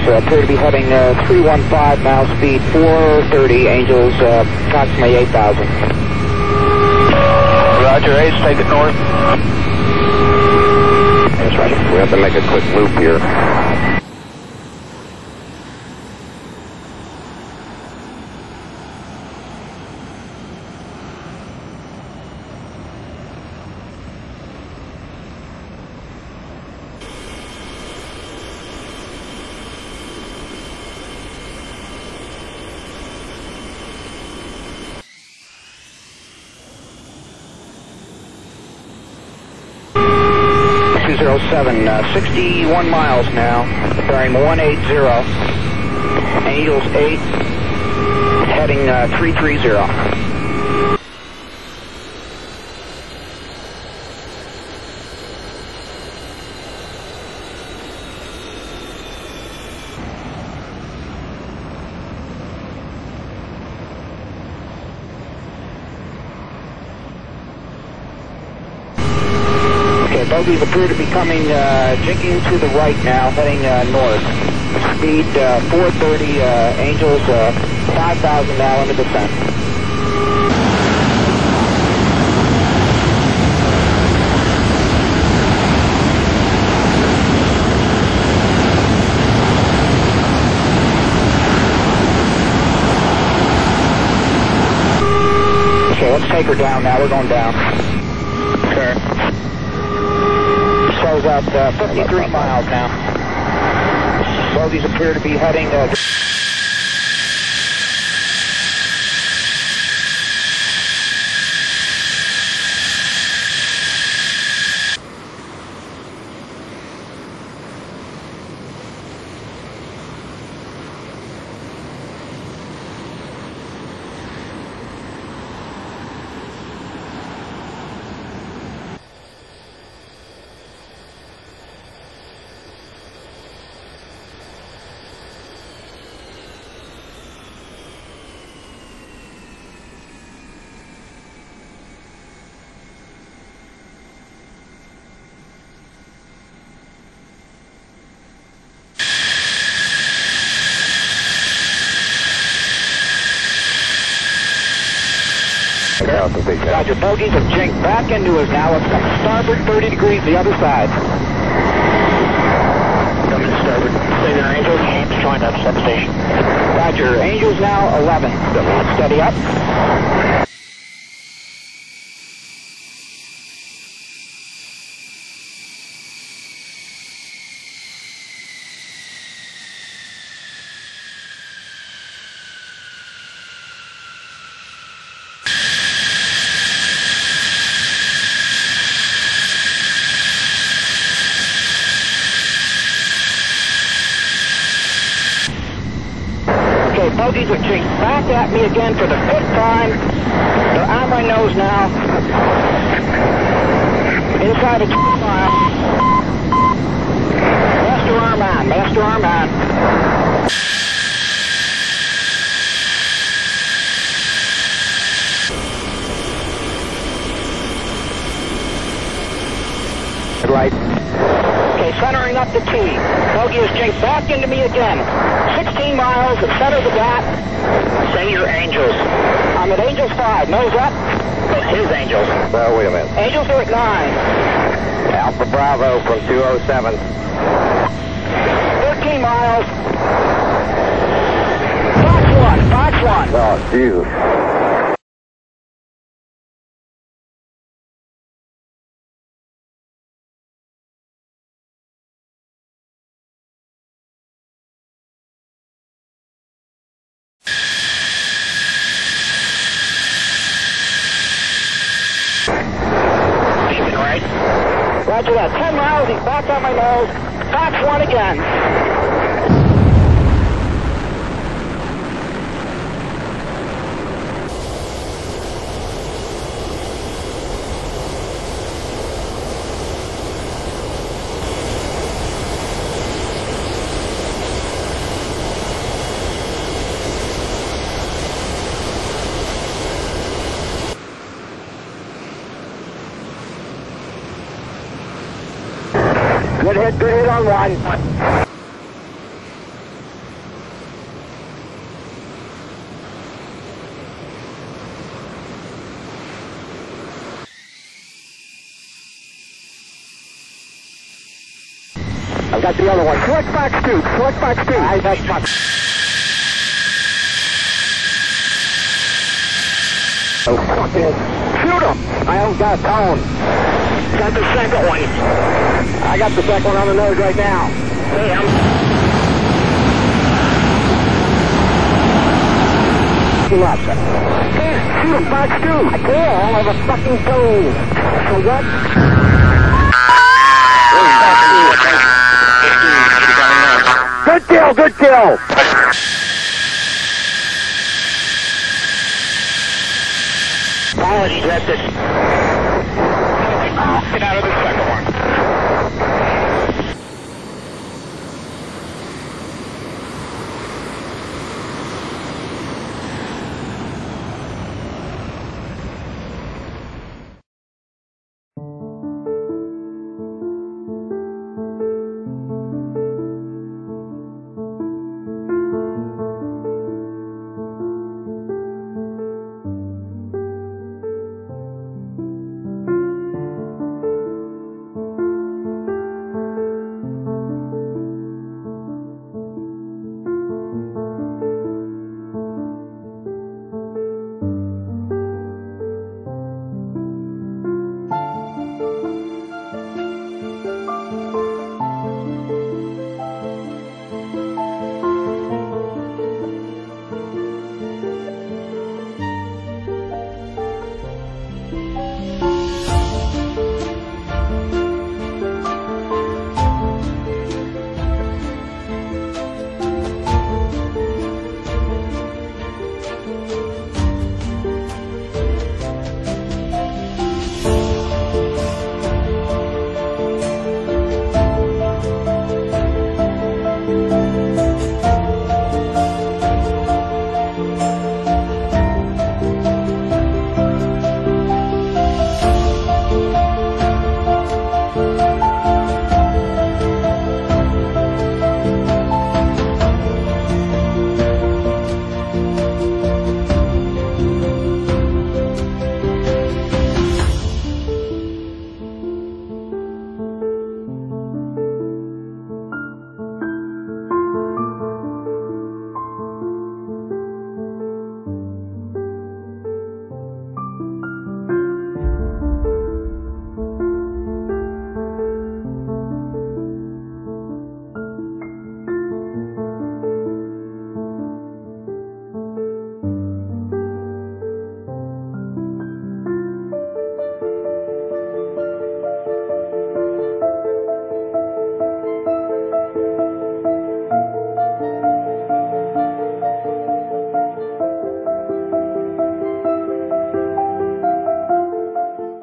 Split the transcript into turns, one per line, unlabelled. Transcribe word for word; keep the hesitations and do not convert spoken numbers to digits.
uh, appear to be heading uh, three one five, now speed four thirty, Angels uh, approximately eight thousand.
Roger, Ace, take it north.
That's right, we have to make a quick loop here.
two zero seven, uh, sixty-one miles now, bearing one eighty, Angels eight, heading uh, three three zero. Bogies appear to be coming, uh, jinking to the right now, heading uh, north. Speed uh, four thirty, uh, Angels uh, five thousand now in the descent. Okay, let's take her down now. We're going down. Okay. Shows up uh, fifty-three miles now. Bogies appear to be heading uh, Roger, bogies have jinked back into us now. Let's come starboard thirty degrees the other side.
Coming to starboard. Stay there, Angels. James, join up, substation.
Roger, Angels now eleven. Steady up. Bogies are chased back at me again for the fifth time. They're on my nose now. Inside of two miles. Master arm on, master arm on. Right. Okay, centering up the T. Bogey is jinked back into me again. sixteen miles at center of the gap.
Say your Angels.
I'm at Angels five. Nose up.
Oh, his Angels.
Well, wait a minute.
Angels are at nine.
Alpha Bravo from two oh seven.
thirteen miles. Fox one. Fox one.
Oh, Jesus.
Roger that. ten miles, he's back on my nose. Fox one again. Good hit, good hit on one. I've got the other one. Select box two. Select box two. I that's box. Oh, fucking. Shoot him! I don't got a tone. Got the second one. I got the second one on the nose right now. Hey, I'm... Shoot up, sir. I can't shoot him, box two. I can't. I don't have a fucking tone. So what? Good kill, good kill. Apologies, that's it.